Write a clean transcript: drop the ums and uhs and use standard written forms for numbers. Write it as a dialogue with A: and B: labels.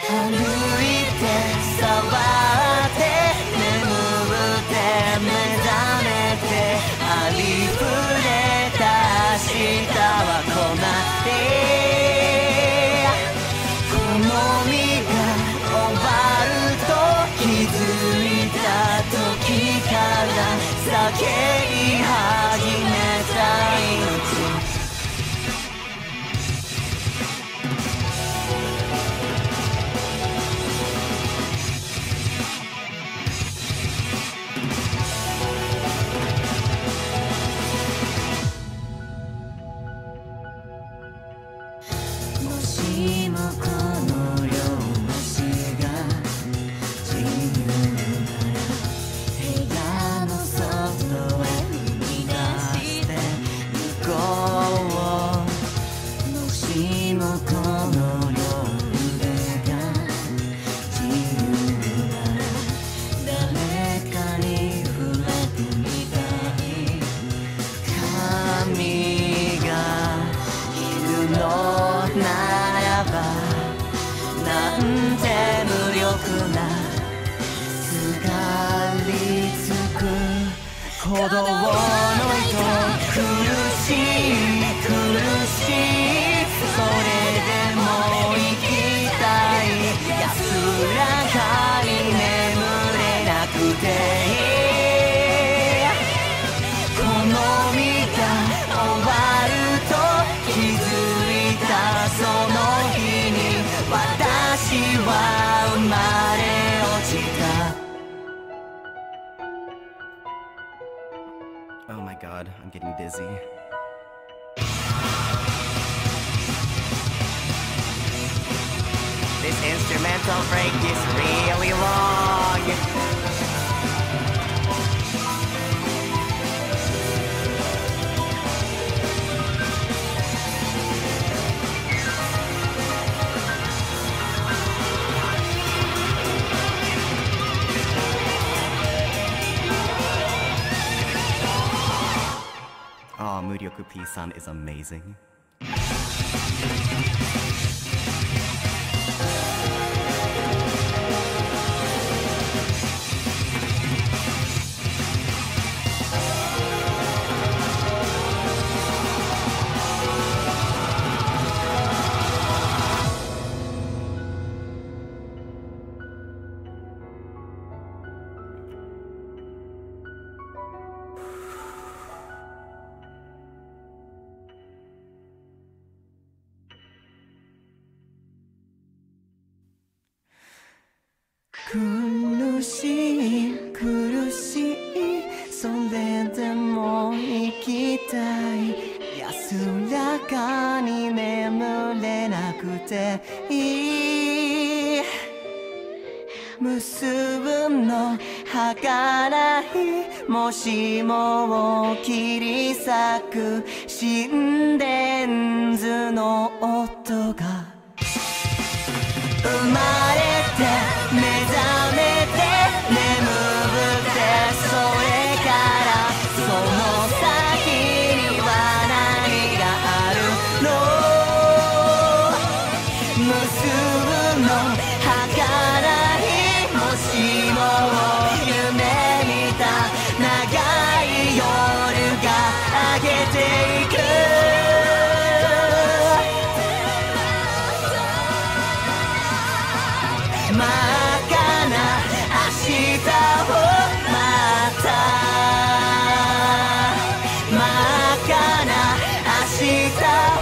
A: 歩いて触って眠って目覚めてありふれた明日は来ないこの身が終わると気づいた時から叫び始めた命もしもこの両足が自由なら部屋の外へ踏み出して行こうもしもこの両腕が自由なら誰かに触れてみたい髪がいるのならばなんて無力なすがりつく鼓動の糸苦しい苦しいそれでも生きたい安らかに眠れなくてこの身が終わると気づいたその日に私は生まれ落ちた
B: Oh my god, I'm getting dizzy.
A: This instrumental break is really long
B: Oh, Muryoku P-san is amazing.
A: 苦しい苦しいそれでも生きたい安らかに眠れなくていい結ぶの儚いもしもを切り裂く心電図の音が生まれて目覚めて眠ってそれからその先には何があるの結ぶの儚いもしも夢見た長い夜が明けていく真っ赤な明日をまた真っ赤な明日を